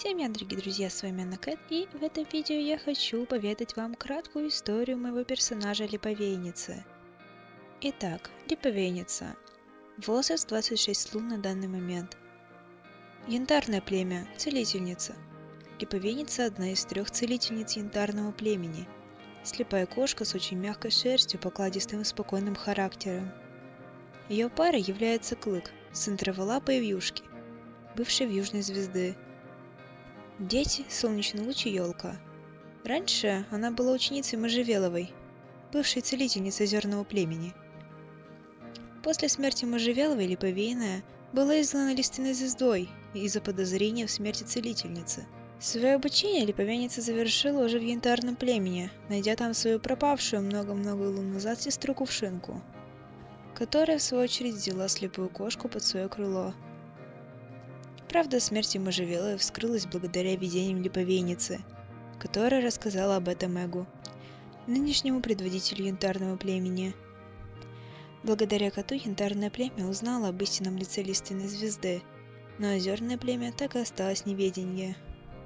Всем привет, дорогие друзья, с вами Анна Кэт, и в этом видео я хочу поведать вам краткую историю моего персонажа Липовейницы. Итак, Липовейница. Возраст 26 лун на данный момент. Янтарное племя, целительница. Липовейница – одна из 3 целительниц янтарного племени. Слепая кошка с очень мягкой шерстью, покладистым и спокойным характером. Ее парой является Клык, сын Траволапа и Вьюшки, бывший Вьюжной звезды. Дети – Солнечный луч и Елка. Раньше она была ученицей Можжевеловой, бывшей целительницей озерного племени. После смерти Можжевеловой Липовейная была изгнана Лиственной звездой из-за подозрения в смерти целительницы. Свое обучение Липовейница завершила уже в Янтарном племени, найдя там свою пропавшую много-много лун назад сестру Кувшинку, которая в свою очередь взяла слепую кошку под свое крыло. Правда о смерти Можжевеловой вскрылась благодаря видениям Липовейницы, которая рассказала об этом Эгу, нынешнему предводителю янтарного племени. Благодаря коту янтарное племя узнало об истинном лице Лиственной звезды, но озерное племя так и осталось в неведении.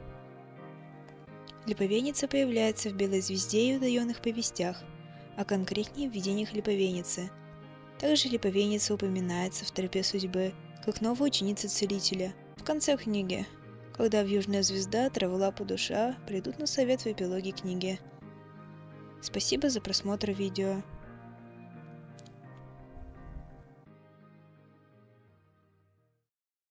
Липовейница появляется в Белой звезде и удаенных повестях, а конкретнее в видениях Липовейницы. Также Липовейница упоминается в Тропе судьбы, как новая ученица целителя. В конце книги, когда Вьюжная звезда, Траволап и Душа придут на совет в эпилоге книги. Спасибо за просмотр видео.